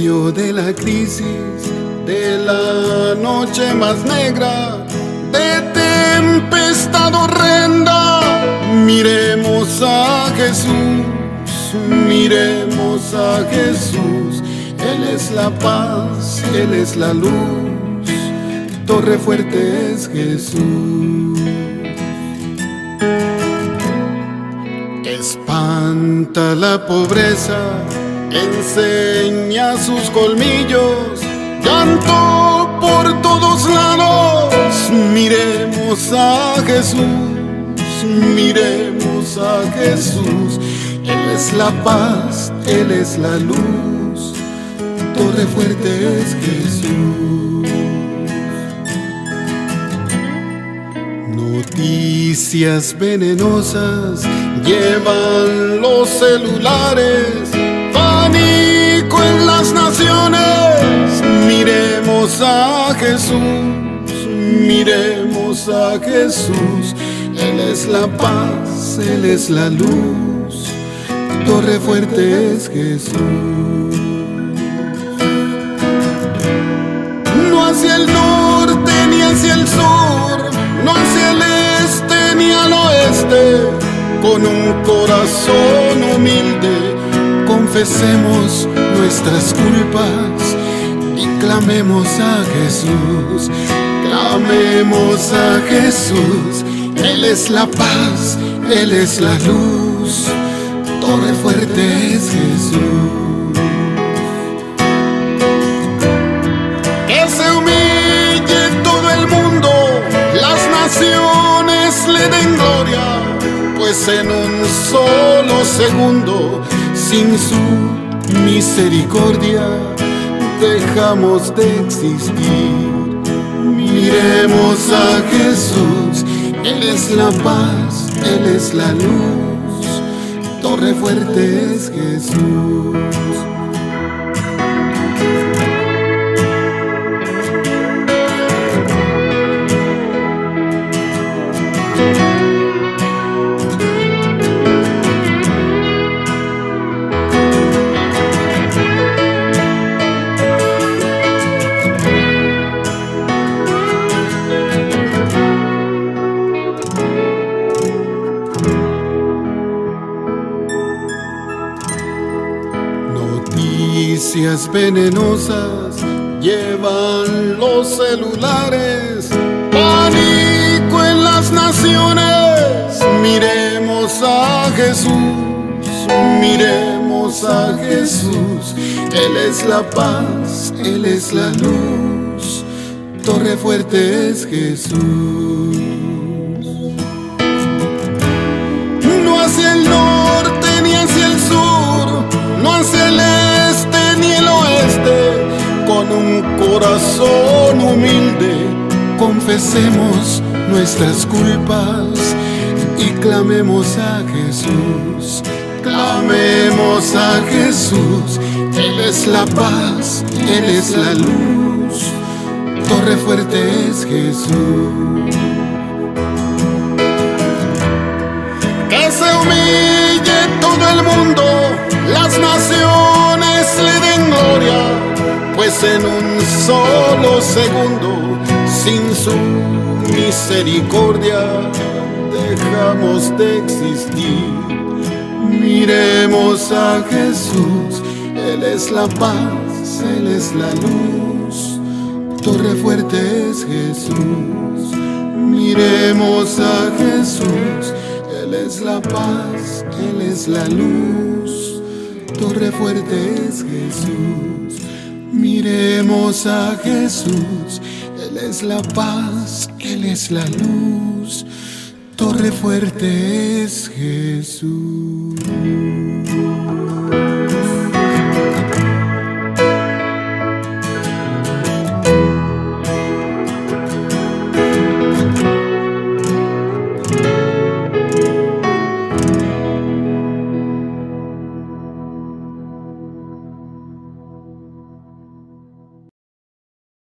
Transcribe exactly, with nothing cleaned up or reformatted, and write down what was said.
medio de la crisis, de la noche más negra, de tempestad horrenda, miremos a Jesús, miremos a Jesús. Él es la paz, Él es la luz, torre fuerte es Jesús. Espanta la pobreza, enseña sus colmillos, llanto por todos lados. Miremos a Jesús, miremos a Jesús. Él es la paz, Él es la luz, torre fuerte es Jesús. Noticias venenosas llevan los celulares, pánico en las naciones. Miremos a Jesús, miremos a Jesús. Él es la paz, Él es la luz, torre fuerte es Jesús. No hacia el norte ni hacia el sur, no hacia el este ni al oeste, con un corazón humilde confesemos nuestras culpas y clamemos a Jesús, clamemos a Jesús. Él es la paz, Él es la luz, torre fuerte es Jesús. Que se humille todo el mundo, las naciones le den gloria, pues en un solo segundo, sin su misericordia, dejamos de existir. Miremos a Jesús, Él es la paz, Él es la luz, torre fuerte es Jesús. Noticias venenosas llevan los celulares, pánico en las naciones. Miremos a Jesús, miremos a Jesús. Él es la paz, Él es la luz, torre fuerte es Jesús. No hacia el norte ni hacia el sur, no hacia el este ni el oeste, con un corazón humilde confesemos nuestras culpas y clamemos a Jesús, clamemos a Jesús. Él es la paz, Él es la luz, torre fuerte es Jesús. Que se humille todo el mundo, las naciones le den gloria, pues en un solo segundo, sin su misericordia, dejamos de existir. Miremos a Jesús, Él es la paz, Él es la luz, torre fuerte es Jesús. Miremos a Jesús, Él es la paz, Él es la luz, torre fuerte es Jesús. Miremos a Jesús, Él es la paz, Él es la luz, torre fuerte es Jesús.